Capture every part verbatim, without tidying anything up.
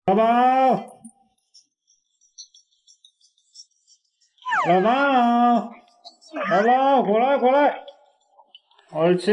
宝宝，老妈，宝宝，过来过来，儿子，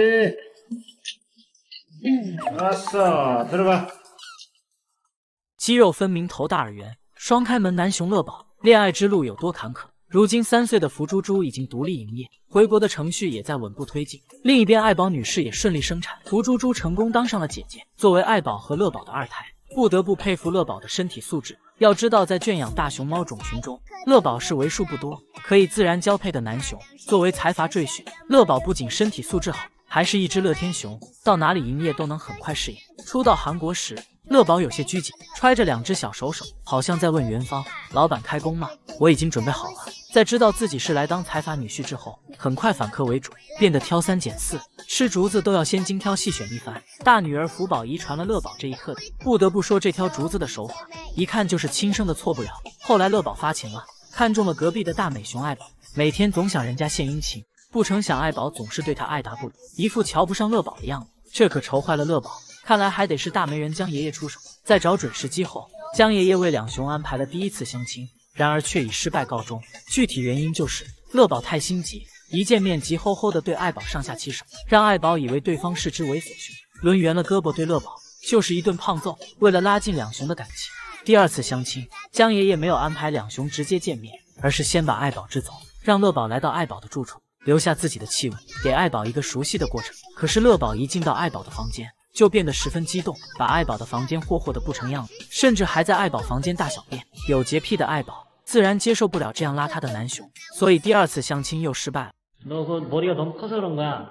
阿嫂，들어가。 肌肉分明，头大耳圆，双开门男熊乐宝，恋爱之路有多坎坷？如今三岁的福猪猪已经独立营业，回国的程序也在稳步推进。另一边，爱宝女士也顺利生产，福猪猪成功当上了姐姐。作为爱宝和乐宝的二胎，不得不佩服乐宝的身体素质。要知道，在圈养大熊猫种群中，乐宝是为数不多可以自然交配的男熊。作为财阀赘婿，乐宝不仅身体素质好，还是一只乐天熊，到哪里营业都能很快适应。初到韩国时，乐宝有些拘谨，揣着两只小手手，好像在问元芳：“老板开工吗？我已经准备好了。”在知道自己是来当财阀女婿之后，很快反客为主，变得挑三拣四，吃竹子都要先精挑细选一番。大女儿福宝遗传了乐宝这一特点，不得不说这挑竹子的手法，一看就是亲生的，错不了。后来乐宝发情了，看中了隔壁的大美熊爱宝，每天总想人家献殷勤，不成想爱宝总是对他爱答不理，一副瞧不上乐宝的样子，这可愁坏了乐宝。看来还得是大媒人江爷爷出手。在找准时机后，江爷爷为两熊安排了第一次相亲，然而却以失败告终。具体原因就是乐宝太心急，一见面急吼吼的对爱宝上下其手，让爱宝以为对方是只猥琐熊，抡圆了胳膊对乐宝就是一顿胖揍。为了拉近两熊的感情，第二次相亲，江爷爷没有安排两熊直接见面，而是先把爱宝支走，让乐宝来到爱宝的住处，留下自己的气味，给爱宝一个熟悉的过程。可是乐宝一进到爱宝的房间，就变得十分激动，把爱宝的房间霍霍得不成样子，甚至还在爱宝房间大小便。有洁癖的爱宝自然接受不了这样邋遢的男熊，所以第二次相亲又失败了。 너 그 머리가 너무 커서 그런 거야.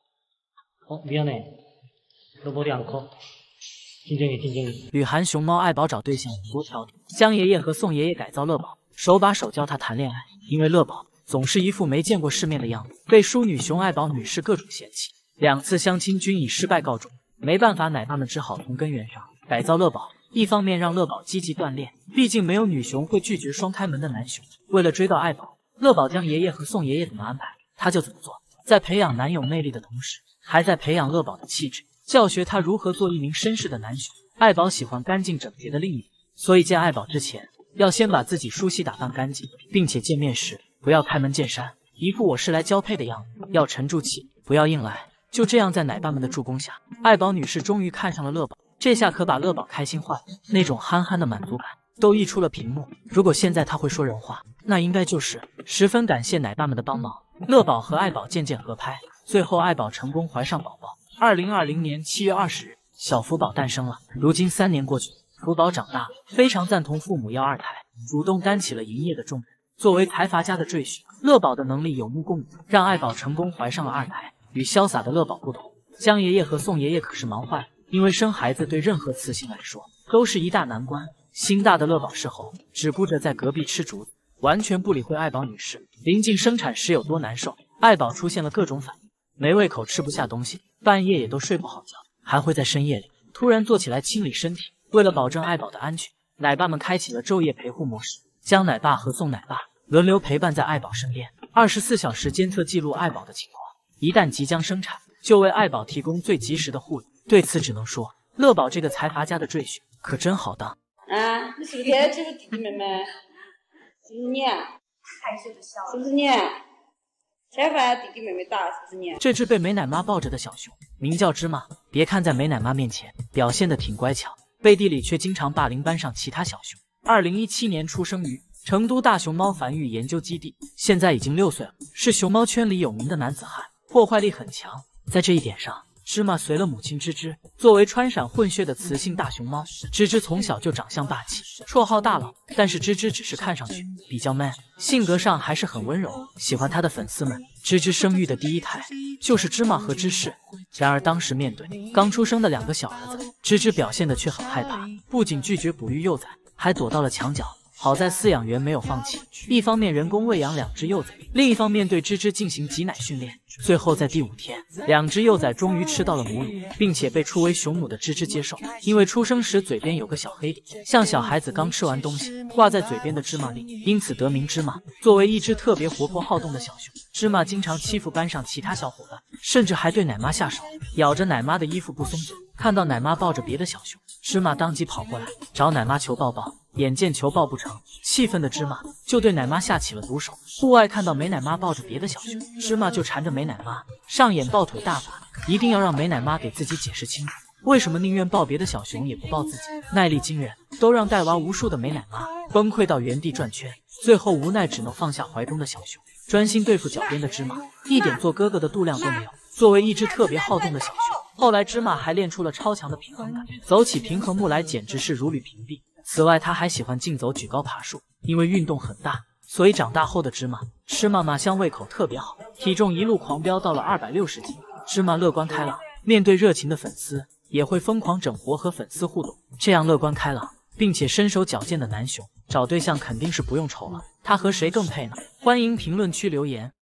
어 미안해. 너 머리 안 커. 진정해 진정해. 旅韩熊猫爱宝找对象有多挑剔，江爷爷和宋爷爷改造乐宝，手把手教他谈恋爱。因为乐宝总是一副没见过世面的样子，被淑女熊爱宝女士各种嫌弃，两次相亲均以失败告终。没办法，奶爸们只好从根源上改造乐宝。一方面让乐宝积极锻炼，毕竟没有女熊会拒绝双开门的男熊。为了追到爱宝，乐宝将爷爷和宋爷爷怎么安排，他就怎么做。在培养男友魅力的同时，还在培养乐宝的气质，教学他如何做一名绅士的男熊。爱宝喜欢干净整洁的另一面，所以见爱宝之前，要先把自己梳洗打扮干净，并且见面时不要开门见山，一副我是来交配的样子，要沉住气，不要硬来。就这样，在奶爸们的助攻下，爱宝女士终于看上了乐宝。这下可把乐宝开心坏了，那种憨憨的满足感都溢出了屏幕。如果现在他会说人话，那应该就是十分感谢奶爸们的帮忙。乐宝和爱宝渐渐合拍，最后爱宝成功怀上宝宝。二零二零年七月二十日，小福宝诞生了。如今三年过去，福宝长大，非常赞同父母要二胎，主动担起了营业的重任。作为财阀家的赘婿，乐宝的能力有目共睹，让爱宝成功怀上了二胎。与潇洒的乐宝不同，江爷爷和宋爷爷可是忙坏了，因为生孩子对任何雌性来说都是一大难关。心大的乐宝事后只顾着在隔壁吃竹子，完全不理会爱宝女士临近生产时有多难受。爱宝出现了各种反应，没胃口，吃不下东西，半夜也都睡不好觉，还会在深夜里突然坐起来清理身体。为了保证爱宝的安全，奶爸们开启了昼夜陪护模式，将奶爸和宋奶爸轮流陪伴在爱宝身边，二十四小时监测记录爱宝的情况。一旦即将生产，就为爱宝提供最及时的护理。对此只能说，乐宝这个财阀家的赘婿可真好当啊！你是不是天天欺负弟弟妹妹？是不是你？是不是你？天把弟弟妹妹打，是不是你？ 这只被美奶妈抱着的小熊名叫芝麻，别看在美奶妈面前表现得挺乖巧，背地里却经常霸凌班上其他小熊。二零一七年出生于成都大熊猫繁育研究基地，现在已经六岁了，是熊猫圈里有名的男子汉，破坏力很强。在这一点上，芝麻随了母亲芝芝。作为川陕混血的雌性大熊猫，芝芝从小就长相霸气，绰号大佬。但是芝芝只是看上去比较 man， 性格上还是很温柔。喜欢她的粉丝们，芝芝生育的第一胎就是芝麻和芝士。然而当时面对刚出生的两个小儿子，芝芝表现的却很害怕，不仅拒绝哺育幼崽，还躲到了墙角。好在饲养员没有放弃，一方面人工喂养两只幼崽，另一方面对芝芝进行挤奶训练。最后在第五天，两只幼崽终于吃到了母乳，并且被初为雄母的芝芝接受。因为出生时嘴边有个小黑点，像小孩子刚吃完东西挂在嘴边的芝麻粒，因此得名芝麻。作为一只特别活泼好动的小熊，芝麻经常欺负班上其他小伙伴，甚至还对奶妈下手，咬着奶妈的衣服不松手。 看到奶妈抱着别的小熊，芝麻当即跑过来找奶妈求抱抱。眼见求抱不成，气愤的芝麻就对奶妈下起了毒手。户外看到美奶妈抱着别的小熊，芝麻就缠着美奶妈上演抱腿大法，一定要让美奶妈给自己解释清楚，为什么宁愿抱别的小熊也不抱自己。耐力惊人，都让带娃无数的美奶妈崩溃到原地转圈，最后无奈只能放下怀中的小熊，专心对付脚边的芝麻，一点做哥哥的度量都没有。作为一只特别好动的小熊，后来芝麻还练出了超强的平衡感，走起平衡木来简直是如履平地。此外，他还喜欢竞走、举高、爬树，因为运动很大，所以长大后的芝麻吃嘛嘛香，胃口特别好，体重一路狂飙到了二百六十斤。芝麻乐观开朗，面对热情的粉丝也会疯狂整活和粉丝互动。这样乐观开朗并且身手矫健的男熊，找对象肯定是不用愁了，他和谁更配呢？欢迎评论区留言。